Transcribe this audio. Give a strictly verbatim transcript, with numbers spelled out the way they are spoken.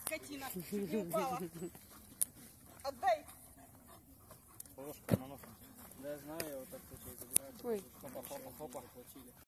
скотина, чуть не упала. Отдай. Ложка на нос. Да, я знаю, я вот так забираю. Ой. Хопа-хопа-хопа.